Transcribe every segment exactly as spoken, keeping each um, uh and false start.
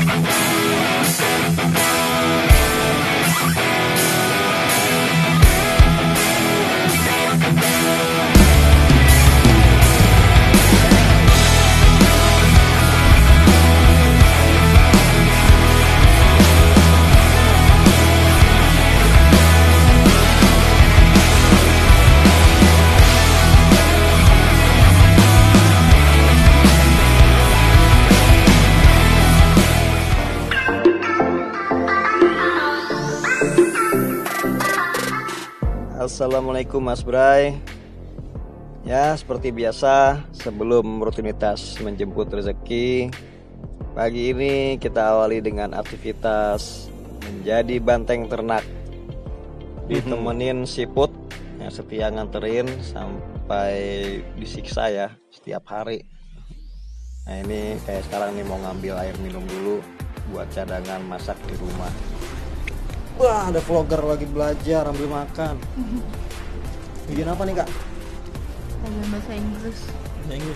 Assalamualaikum Mas Bray. Ya, seperti biasa, sebelum rutinitas menjemput rezeki, pagi ini kita awali dengan aktivitas menjadi banteng ternak. Ditemenin siput yang setia nganterin sampai disiksa ya setiap hari. Nah, ini kayak sekarang nih mau ngambil air minum dulu buat cadangan masak di rumah. Wah, ada vlogger lagi belajar ambil makan. Bikin apa nih, Kak? Belajar bahasa Inggris. Bahasa Inggris.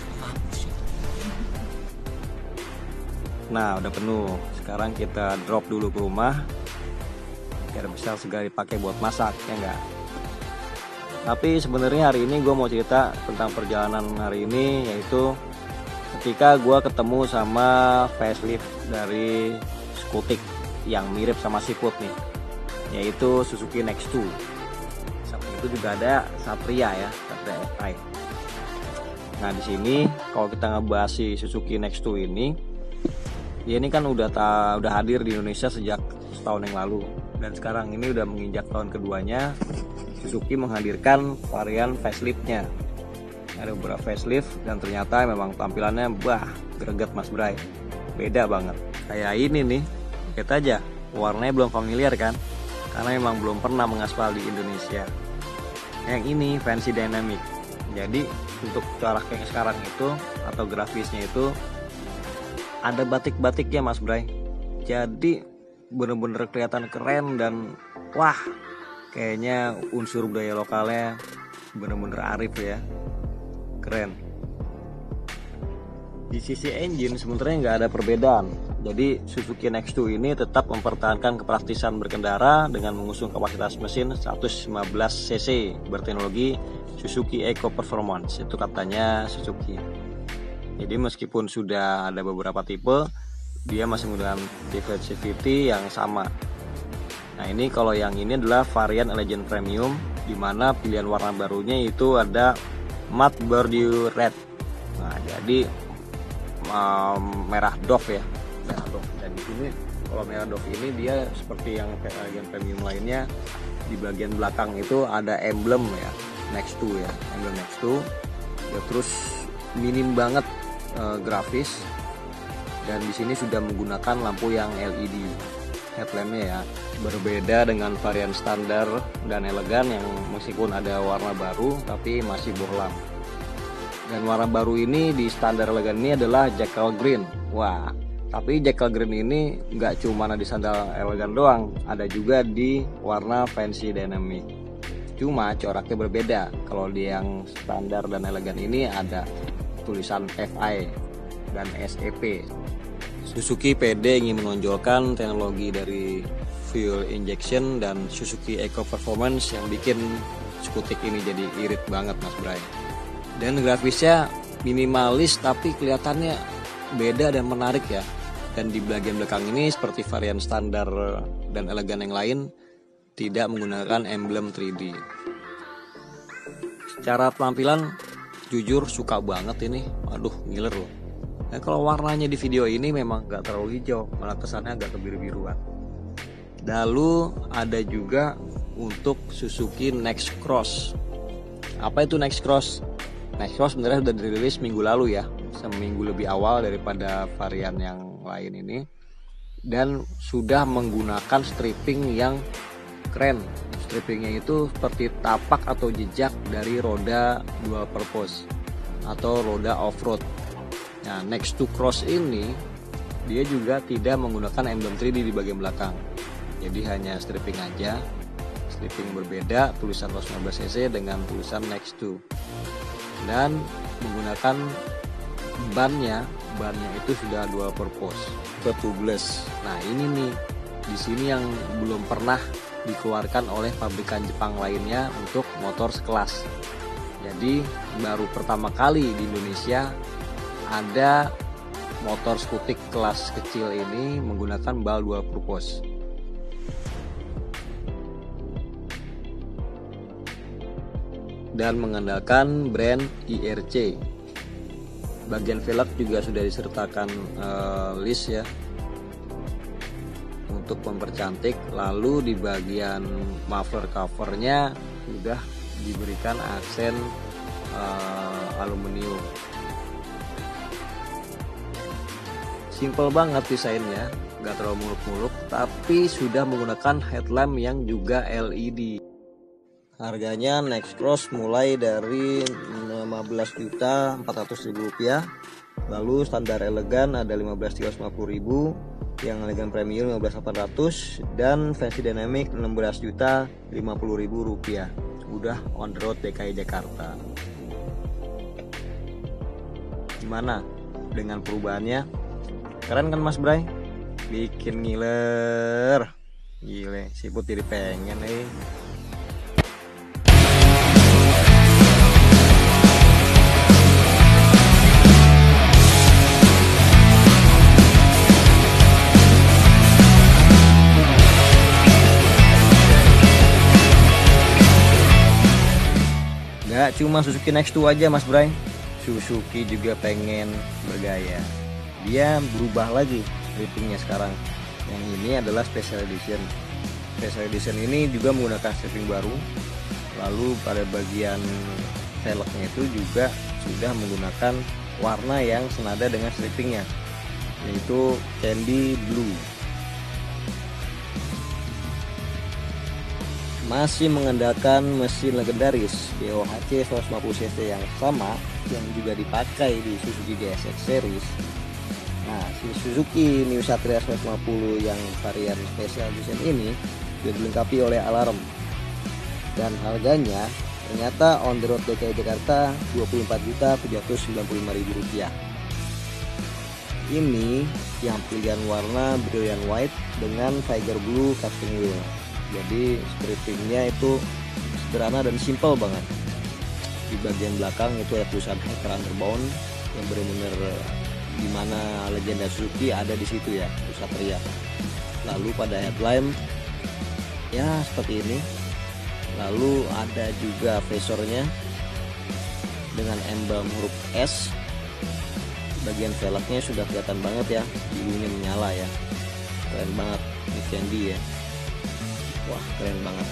Nah, udah penuh. Sekarang kita drop dulu ke rumah biar bisa segera dipakai buat masak, ya enggak? Tapi sebenarnya hari ini gue mau cerita tentang perjalanan hari ini, yaitu ketika gue ketemu sama facelift dari Skutik yang mirip sama siput nih, yaitu Suzuki Next two. Samping itu juga ada Satria ya, Satria F I. Nah, di sini kalau kita ngebahas si Suzuki Next two ini, ya ini kan udah ta, udah hadir di Indonesia sejak setahun yang lalu, dan sekarang ini udah menginjak tahun keduanya. Suzuki menghadirkan varian faceliftnya. Ada beberapa facelift dan ternyata memang tampilannya bah greget Mas Bray, beda banget. Kayak ini nih, lihat aja, warnanya belum familiar kan? Karena memang belum pernah mengaspal di Indonesia. Yang ini fancy dynamic. Jadi untuk corak yang sekarang itu atau grafisnya itu ada batik-batiknya Mas Bray. Jadi bener-bener kelihatan keren dan wah, kayaknya unsur budaya lokalnya bener-bener arif ya. Keren. Di sisi engine sebenarnya nggak ada perbedaan. Jadi Suzuki Next two ini tetap mempertahankan kepraktisan berkendara dengan mengusung kapasitas mesin seratus lima belas cc berteknologi Suzuki Eco Performance, itu katanya Suzuki. Jadi meskipun sudah ada beberapa tipe, dia masih menggunakan defensivity yang sama. Nah, ini kalau yang ini adalah varian Legend Premium, di mana pilihan warna barunya itu ada Matte Bordeaux Red. Nah, jadi um, merah Dove ya. Merah Dove. Dan di sini kalau merah Dove ini dia seperti yang Legend Premium lainnya, di bagian belakang itu ada emblem ya, Next two ya, emblem Next two. Ya, terus minim banget uh, grafis, dan di sini sudah menggunakan lampu yang L E D headlampnya ya, berbeda dengan varian standar dan elegan yang meskipun ada warna baru tapi masih bohlam. Dan warna baru ini di standar elegan ini adalah Jackal Green. Wah, tapi Jackal Green ini nggak cuma ada di standar elegan doang, ada juga di warna fancy dynamic. Cuma coraknya berbeda. Kalau di yang standar dan elegan ini ada tulisan F I dan S E P. Suzuki pede ingin menonjolkan teknologi dari fuel injection dan Suzuki Eco Performance yang bikin Skutik ini jadi irit banget Mas Bray. Dan grafisnya minimalis tapi kelihatannya beda dan menarik ya. Dan di bagian belakang ini seperti varian standar dan elegan yang lain, tidak menggunakan emblem tiga D. Secara penampilan jujur suka banget ini. Aduh, ngiler loh. Nah, kalau warnanya di video ini memang gak terlalu hijau, malah kesannya agak kebiru-biruan. Lalu ada juga untuk Suzuki Next Cross. Apa itu Next Cross? Next Cross sebenarnya sudah dirilis minggu lalu ya, seminggu lebih awal daripada varian yang lain ini, dan sudah menggunakan stripping yang keren. Strippingnya itu seperti tapak atau jejak dari roda dual purpose atau roda off-road. Nah, Next two Cross ini dia juga tidak menggunakan emblem tiga D di bagian belakang. Jadi hanya stripping aja. Stripping berbeda, tulisan seratus lima belas cc dengan tulisan Next two. Dan menggunakan bannya bannya itu sudah dual purpose ke tubeless. Nah ini nih di sini yang belum pernah dikeluarkan oleh pabrikan Jepang lainnya untuk motor sekelas. Jadi baru pertama kali di Indonesia ada motor skutik kelas kecil ini menggunakan bal dual purpose. Dan mengandalkan brand I R C. Bagian velg juga sudah disertakan uh, list ya untuk mempercantik. Lalu di bagian muffler covernya sudah diberikan aksen uh, aluminium. Simple banget desainnya, nggak terlalu muluk-muluk, tapi sudah menggunakan headlamp yang juga L E D. Harganya Nexcross mulai dari lima belas juta empat ratus ribu rupiah. Lalu standar elegan ada lima belas juta tiga ratus lima puluh ribu, yang elegan premium lima belas juta delapan ratus ribu, dan fancy dynamic enam belas juta lima puluh ribu rupiah. Udah on the road D K I Jakarta. Gimana dengan perubahannya? Keren kan Mas Bray? Bikin ngiler. Gile, siput jadi pengen nih. Gak cuma Suzuki Next dua aja Mas Bray, Suzuki juga pengen bergaya. Dia berubah lagi strippingnya sekarang. Yang ini adalah Special Edition. Special Edition ini juga menggunakan stripping baru. Lalu pada bagian velgnya itu juga sudah menggunakan warna yang senada dengan strippingnya, yaitu Candy Blue. Masih mengandalkan mesin legendaris D O H C seratus lima puluh cc yang sama yang juga dipakai di Suzuki G S X Series. Nah, si Suzuki New Satria seratus lima puluh yang varian Special Edition ini sudah dilengkapi oleh alarm. Dan harganya ternyata on the road D K I Jakarta dua puluh empat juta tujuh ratus sembilan puluh lima ribu rupiah. Ini yang pilihan warna brilliant white dengan Tiger Blue casting wheel. Jadi strippingnya itu sederhana dan simple banget. Di bagian belakang itu ada tulisan Hacker Underbound yang benar-benar dimana legenda Suzuki ada di situ ya, Satria. Lalu pada headlamp ya seperti ini. Lalu ada juga visornya dengan emblem huruf S. Bagian velgnya sudah kelihatan banget ya, birunya menyala ya, keren banget ini Candy ya. Wah keren banget.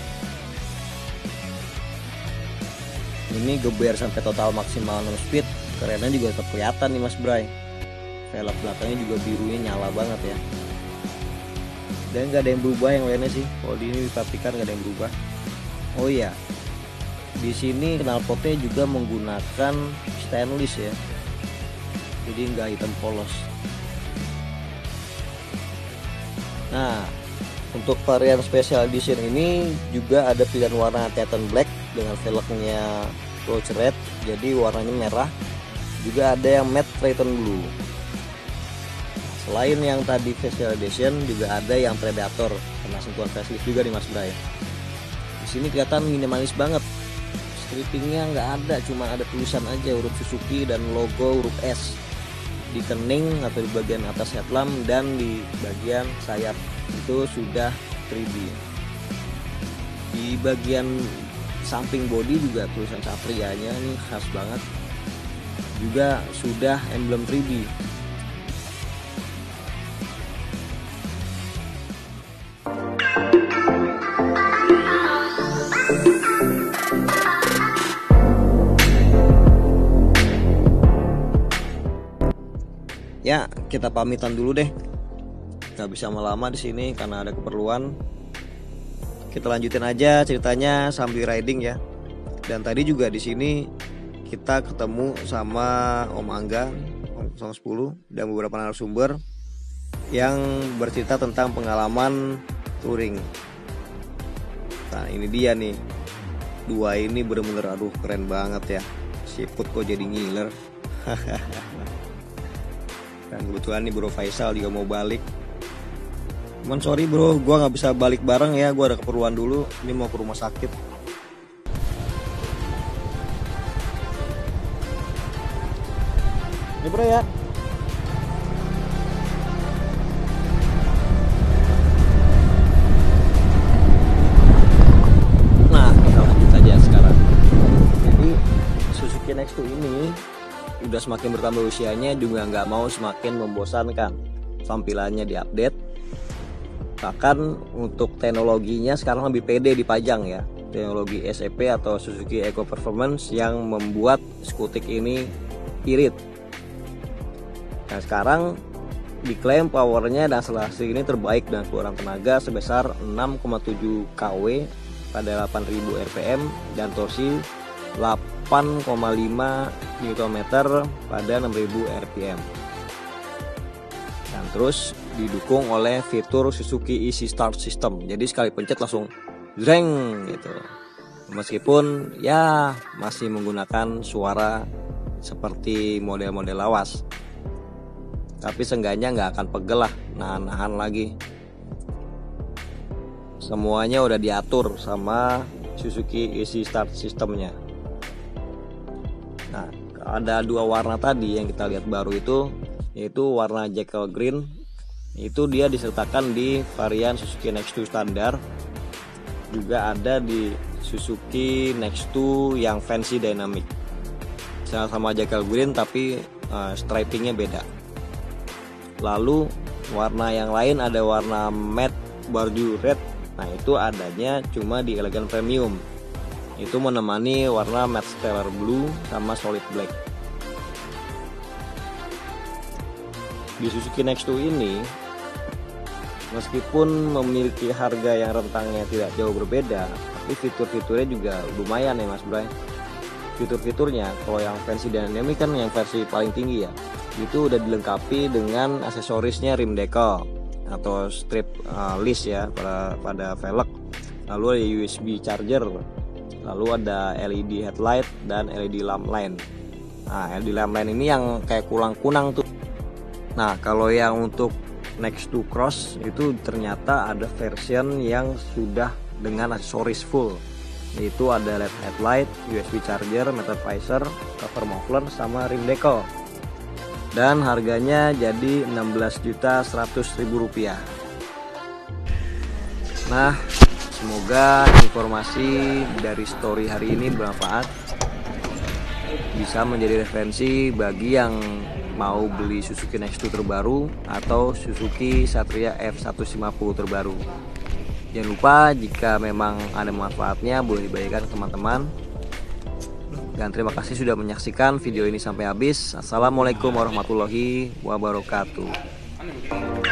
Ini geber sampai total maksimal enam speed. Kerennya juga tetap kelihatan nih Mas Bray. Velg belakangnya juga birunya nyala banget ya. Dan gak ada yang berubah yang lainnya sih. Kalau di ini diperhatikan gak ada yang berubah. Oh iya, di sini knalpotnya juga menggunakan stainless ya. Jadi nggak hitam polos. Nah, untuk varian Special Edition ini juga ada pilihan warna Titan Black dengan velgnya Roach Red, jadi warnanya merah. Juga ada yang Matte Triton Blue. Selain yang tadi Special Edition, juga ada yang Predator kena sentuhan facelift juga di Mas Bray. Di sini kelihatan minimalis banget. Strippingnya nggak ada, cuma ada tulisan aja huruf Suzuki dan logo huruf S di kening atau di bagian atas headlamp, dan di bagian sayap itu sudah tiga D. Di bagian samping bodi juga tulisan Satrianya ini khas banget. Juga sudah emblem tiga D. Ya, kita pamitan dulu deh. Gak bisa lama-lama di sini karena ada keperluan. Kita lanjutin aja ceritanya sambil riding ya. Dan tadi juga di sini kita ketemu sama Om Angga, Om nol satu nol, dan beberapa narasumber yang bercerita tentang pengalaman touring. Nah, ini dia nih. Dua ini bener-bener aduh keren banget ya. Siput kok jadi ngiler. Dan kebetulan nih Bro Faisal juga mau balik. Cuman sorry bro, gue nggak bisa balik bareng ya, gue ada keperluan dulu. Ini mau ke rumah sakit. Ini bro ya. Nah, kita lanjut aja sekarang. Jadi Suzuki Next two ini udah semakin bertambah usianya, juga nggak mau semakin membosankan. Tampilannya diupdate, bahkan untuk teknologinya sekarang lebih pede dipajang ya. Teknologi S E P atau Suzuki Eco Performance yang membuat skutik ini irit. Nah sekarang diklaim powernya dan akselerasi ini terbaik dan keluaran tenaga sebesar enam koma tujuh kilowatt pada delapan ribu R P M dan torsi delapan koma lima newton meter pada enam ribu R P M. Dan terus didukung oleh fitur Suzuki Easy Start System. Jadi sekali pencet langsung jreng gitu. Meskipun ya masih menggunakan suara seperti model-model lawas, tapi seenggaknya nggak akan pegel lah, nahan-nahan lagi. Semuanya udah diatur sama Suzuki Easy Start Systemnya. Nah, ada dua warna tadi yang kita lihat baru itu, yaitu warna Jekyll Green. Itu dia disertakan di varian Suzuki Next two standar. Juga ada di Suzuki Next two yang Fancy Dynamic. Sama-sama Jekyll Green tapi uh, stripingnya beda. Lalu warna yang lain ada warna Matte Bordeaux Red. Nah itu adanya cuma di Elegant Premium. Itu menemani warna Matte Stellar Blue sama Solid Black. Di Suzuki Next two ini, meskipun memiliki harga yang rentangnya tidak jauh berbeda, tapi fitur-fiturnya juga lumayan ya Mas Bray. Fitur-fiturnya kalau yang Fancy Dynamic kan yang versi paling tinggi ya, itu udah dilengkapi dengan aksesorisnya rim decal atau strip uh, list ya pada pada velg. Lalu ada U S B charger, lalu ada L E D headlight dan L E D lamp line. Nah L E D lamp line ini yang kayak kulang-kunang tuh. Nah kalau yang untuk Next two Cross itu ternyata ada version yang sudah dengan aksesoris full, yaitu ada L E D headlight, U S B charger, metal visor, cover muffler, sama rim decal. Dan harganya jadi enam belas juta seratus ribu rupiah. Nah, semoga informasi dari story hari ini bermanfaat, bisa menjadi referensi bagi yang mau beli Suzuki Next two terbaru atau Suzuki Satria F seratus lima puluh terbaru. Jangan lupa jika memang ada manfaatnya boleh dibagikan ke teman-teman. Dan terima kasih sudah menyaksikan video ini sampai habis. Assalamualaikum warahmatullahi wabarakatuh.